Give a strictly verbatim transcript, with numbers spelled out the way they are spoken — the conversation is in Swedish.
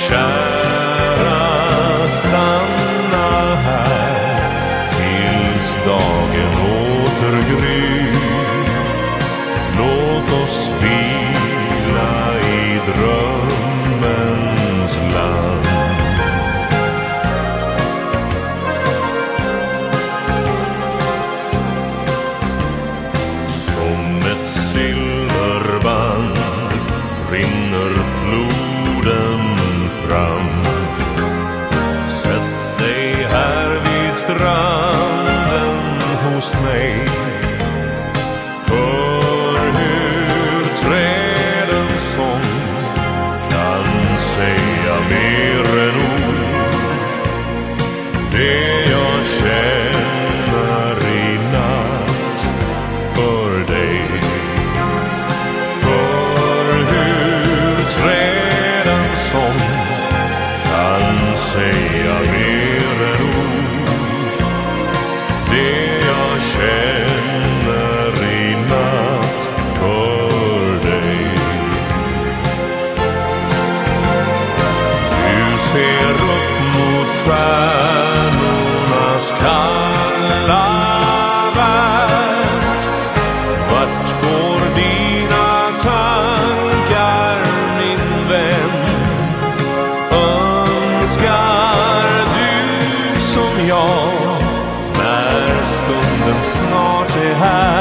kära, stanna här tills dagen återgryr. Låt oss vila i drömmens land. Silverband rinner floden fram. Sätt dig här vid stranden hos mig. Hör hur trädens sång kan säga mer än ord. Det jag känner i natt för dig. Säga mer än ord. Det jag känner i natt för dig. Du ser upp mot stjärnornas kalla värld. Vart går dina tankar, min vän? Önskar du som jag när stunden snart är här?